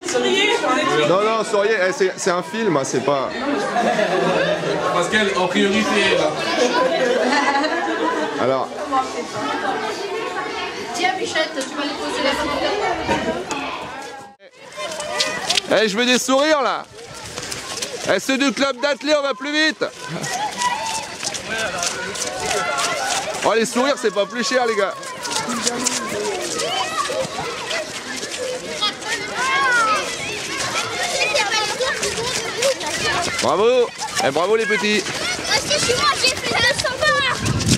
Souriez. Non, non, souriez, c'est un film, hein, c'est pas... Parce qu'elle, en priorité, là. Alors... Tiens, Bichette, tu vas lui poser la photo. Eh, je veux des sourires, là. Eh, c'est du club d'athlètes, on va plus vite. Oh, les sourires, c'est pas plus cher, les gars. Bravo. Eh, bravo, les petits. Restez chez moi, j'ai fait 200 barres.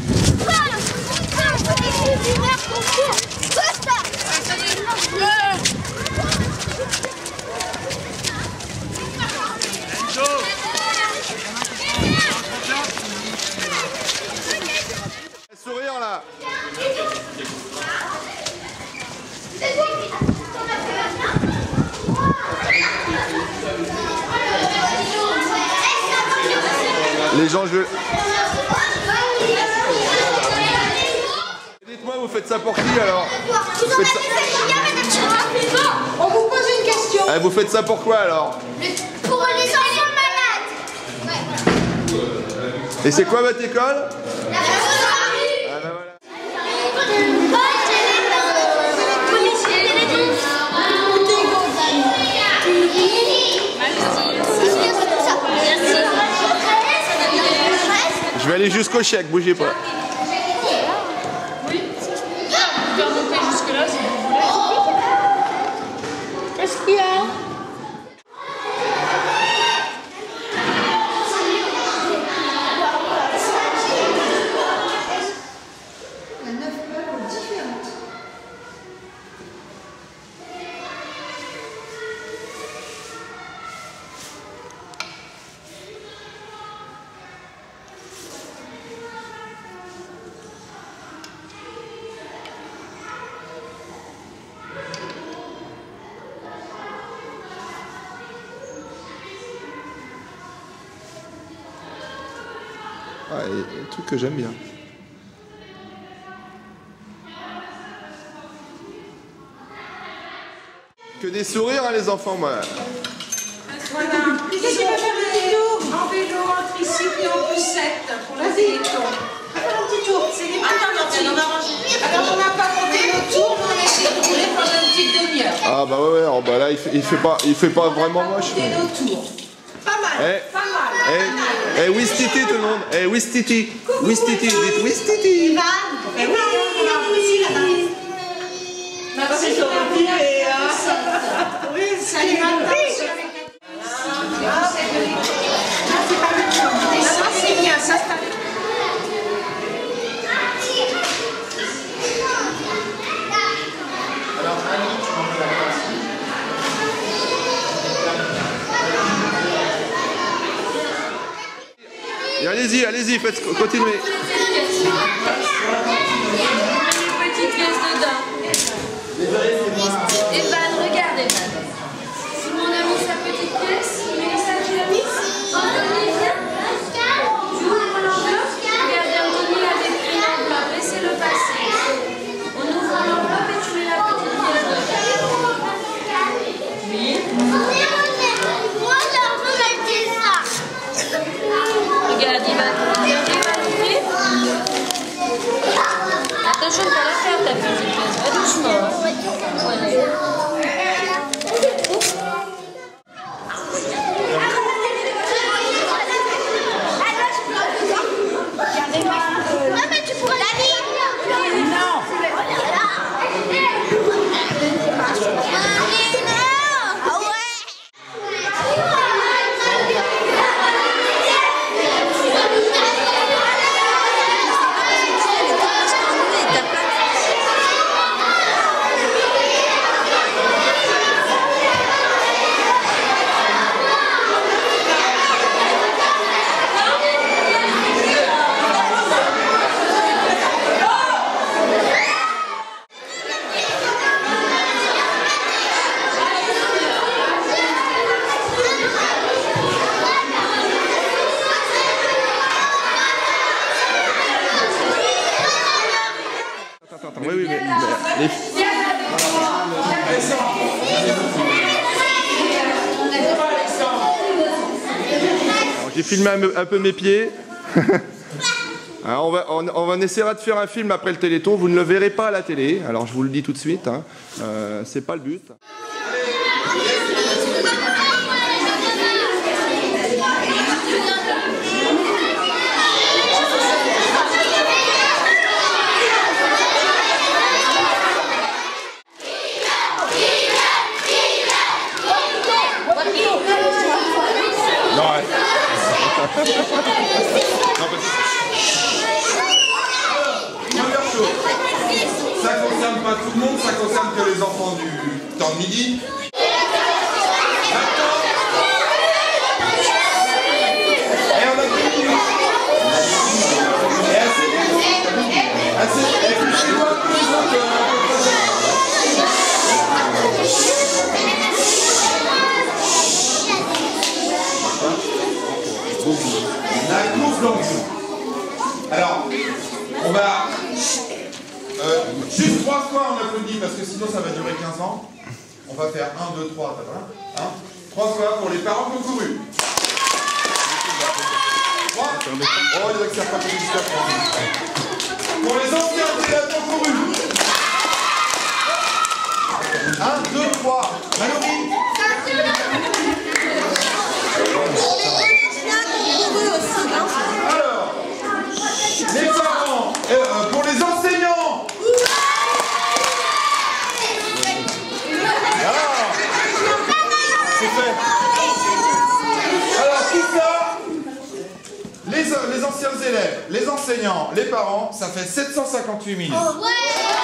Sourire, là. Les gens, je... Dites-moi, vous faites ça pour qui, alors? Vous faites ça... On vous pose une question. Eh, vous faites ça pour quoi, alors? Pour les enfants malades. Et c'est quoi votre école? La Ah, ben voilà. Je vais aller jusqu'au chèque, bougez pas. Oui. Vous pouvez remonter jusque-là si vous voulez. Qu'est-ce qu'il y a? Il y a 9 meubles différentes. Ah, et un truc que j'aime bien. Que des sourires, hein, les enfants, moi. Voilà. Qu'est-ce qu'on va faire un petit tour? En vélo, entre ici, puis en poussette pour le téléthon. Faire un petit tour. C'est des attends, on va ranger. Alors, on n'a pas compté nos tours, mais on a essayé de rouler pendant une petite demi-heure. Ah bah ouais, oh, bah là il fait pas vraiment moche. Compter nos tours. Pas mal, Eh, pas mal. Eh, Wistiti tout le monde. Eh, Wistiti. Wistiti, dites Wistiti. Eh oui, on a aussi là-bas. Merci, Sophie. Oui, salut, madame. C'est pas le temps. Ça, c'est bien, ça, c'est Et allez-y, allez-y, faites continuer. Petite pièce dedans. Evan, regarde Evan. Simon a mis sa petite pièce. Mélissa, tu l'as mis? Anthony, viens. Tu ouvres l'enveloppe. Regardez, Anthony avait pris l'enveloppe. Laissez-le passer. On ouvre l'enveloppe et tu mets la petite pièce dedans. Oui. Moi, j'ai remarqué ça. Regarde, il va l'ouvrir. Attention, pas la faire ta petite pièce. Va doucement. j'ai filmé un peu mes pieds. Alors, on essaiera de faire un film après le Téléthon. Vous ne le verrez pas à la télé. Alors je vous le dis tout de suite. Hein. C'est pas le but. Non, ouais. Première chose, ça concerne pas tout le monde, ça concerne que les enfants du temps de midi. Maintenant, et on a 10 minutes. Et assez, poussez-moi un peu les autres. La course longue. Alors, on va juste 3 fois on applaudit parce que sinon ça va durer 15 ans. On va faire 1, 2, 3, 3 fois pour les parents qui ont couru. 3. Oh, il y en a qui savent pas courir jusqu'à 3. Pour les anciens élèves qui ont couru. 1, 2, 3. Mallory. Alors, les parents, pour les enseignants. Ah, c'est fait. Alors, tout ça, les anciens élèves, les enseignants, les parents, ça fait 758 000.